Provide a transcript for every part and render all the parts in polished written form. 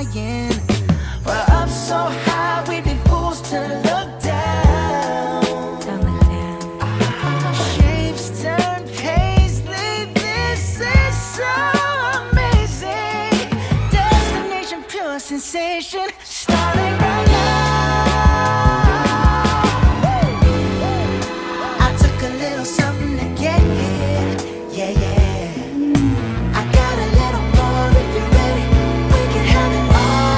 flying. We're up so high, we'd be fools to look down. Don't look down. Shapes turn paisley, this is so amazing. Destination, pure sensation, starting right now. I took a little something to get here, yeah, yeah. I got a little more if you're ready, we can have it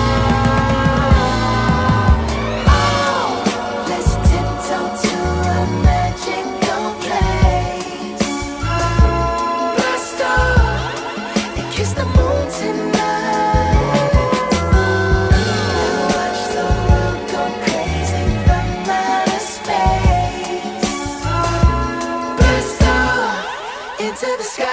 all. Oh, let's tiptoe to a magical place. Blast off and kiss the moon tonight. We'll watch the world go crazy from outer space. Blast off into the sky.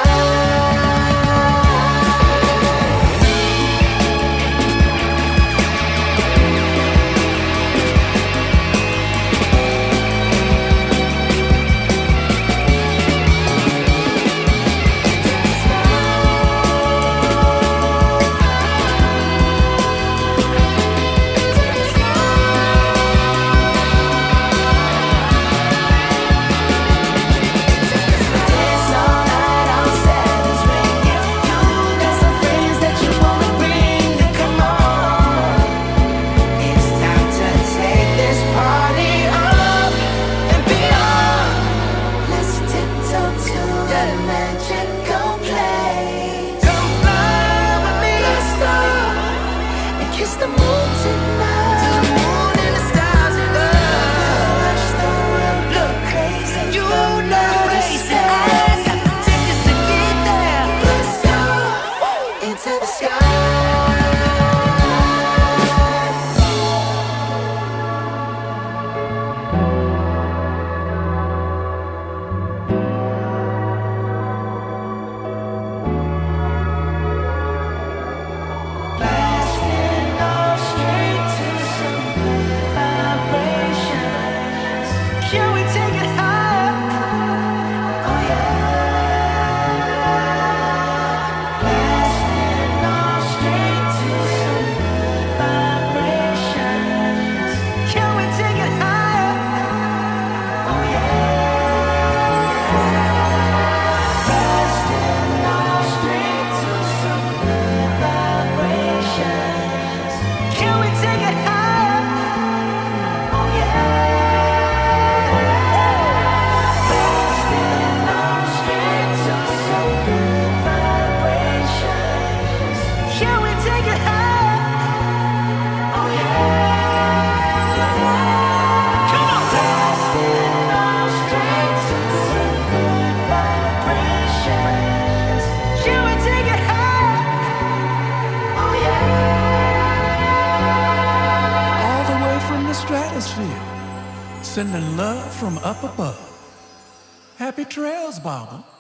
Kiss the moon tonight. To the moon and the stars above. Watch the world go crazy. You know they say I got the tickets to get there. Let's go into the sky. Can we take it higher? Oh yeah. Blasting off straight to some good vibrations. Can we take it higher? Oh yeah. Blasting off straight to some good vibrations. Can we take it higher? Oh yeah. Can we take it higher? Oh yeah. Come on. Blasting off straight to some good vibrations. Can we take it higher? Oh yeah. All the way from the stratosphere, sending love from up above. Happy trails, Baba.